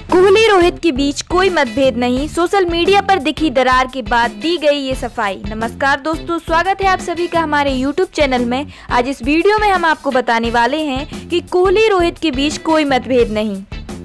कोहली रोहित के बीच कोई मतभेद नहीं, सोशल मीडिया पर दिखी दरार के बाद दी गई ये सफाई। नमस्कार दोस्तों, स्वागत है आप सभी का हमारे YouTube चैनल में। आज इस वीडियो में हम आपको बताने वाले हैं कि कोहली रोहित के बीच कोई मतभेद नहीं।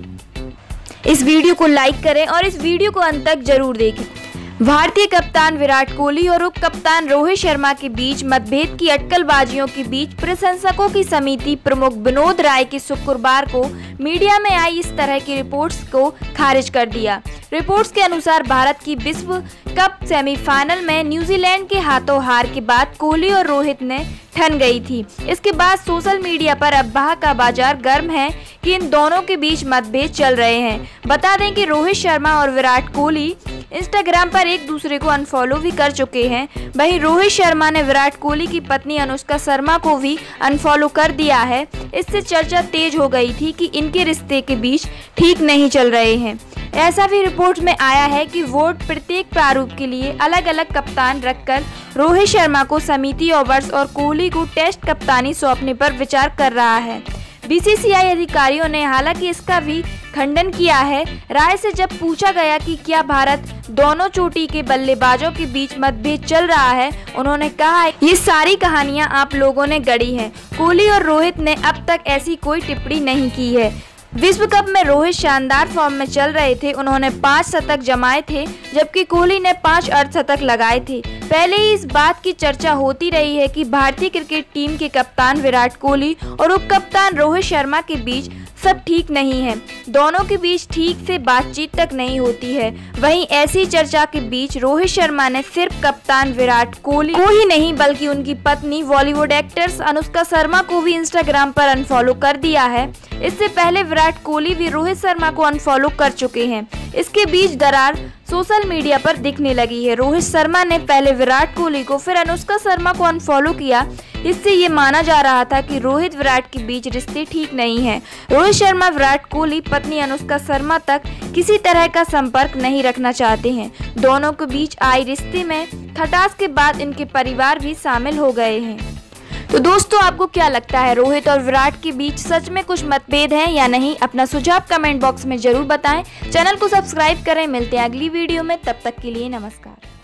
इस वीडियो को लाइक करें और इस वीडियो को अंत तक जरूर देखें। भारतीय कप्तान विराट कोहली और उप कप्तान रोहित शर्मा के बीच मतभेद की अटकलबाजियों के बीच प्रशंसकों की समिति प्रमुख विनोद राय की शुक्रवार को मीडिया में आई इस तरह की रिपोर्ट्स को खारिज कर दिया। रिपोर्ट्स के अनुसार भारत की विश्व कप सेमीफाइनल में न्यूजीलैंड के हाथों हार के बाद कोहली और रोहित ने ठन गई थी। इसके बाद सोशल मीडिया पर अफवाह का बाजार गर्म है कि इन दोनों के बीच मतभेद चल रहे हैं। बता दें कि रोहित शर्मा और विराट कोहली इंस्टाग्राम पर एक दूसरे को अनफॉलो भी कर चुके हैं। वहीं रोहित शर्मा ने विराट कोहली की पत्नी अनुष्का शर्मा को भी अनफॉलो कर दिया है। इससे चर्चा तेज हो गई थी कि इनके रिश्ते के बीच ठीक नहीं चल रहे हैं। ऐसा भी रिपोर्ट में आया है कि बोर्ड प्रत्येक प्रारूप के लिए अलग अलग कप्तान रखकर रोहित शर्मा को समिति ओवर्स और कोहली को टेस्ट कप्तानी सौंपने पर विचार कर रहा है। बीसीसीआई अधिकारियों ने हालांकि इसका भी खंडन किया है। राय से जब पूछा गया कि क्या भारत दोनों चोटी के बल्लेबाजों के बीच मतभेद चल रहा है, उन्होंने कहा ये सारी कहानियां आप लोगों ने गढ़ी हैं। कोहली और रोहित ने अब तक ऐसी कोई टिप्पणी नहीं की है। विश्व कप में रोहित शानदार फॉर्म में चल रहे थे। उन्होंने 5 शतक जमाए थे जबकि कोहली ने 5 अर्धशतक लगाए थे। पहले ही इस बात की चर्चा होती रही है कि भारतीय क्रिकेट टीम के कप्तान विराट कोहली और उप कप्तान रोहित शर्मा के बीच सब ठीक नहीं है। दोनों के बीच ठीक से बातचीत तक नहीं होती है। वहीं ऐसी चर्चा के बीच रोहित शर्मा ने सिर्फ कप्तान विराट कोहली को ही नहीं बल्कि उनकी पत्नी बॉलीवुड एक्ट्रेस अनुष्का शर्मा को भी इंस्टाग्राम पर अनफॉलो कर दिया है। इससे पहले विराट कोहली भी रोहित शर्मा को अनफॉलो कर चुके हैं। इसके बीच दरार सोशल मीडिया पर दिखने लगी है। रोहित शर्मा ने पहले विराट कोहली को फिर अनुष्का शर्मा को अनफॉलो किया। इससे ये माना जा रहा था कि रोहित विराट के बीच रिश्ते ठीक नहीं है। रोहित शर्मा विराट कोहली पत्नी अनुष्का शर्मा तक किसी तरह का संपर्क नहीं रखना चाहते हैं। दोनों के बीच आई रिश्ते में खटास के बाद इनके परिवार भी शामिल हो गए हैं। तो दोस्तों, आपको क्या लगता है, रोहित और विराट के बीच सच में कुछ मतभेद हैं या नहीं? अपना सुझाव कमेंट बॉक्स में जरूर बताएं। चैनल को सब्सक्राइब करें। मिलते हैं अगली वीडियो में, तब तक के लिए नमस्कार।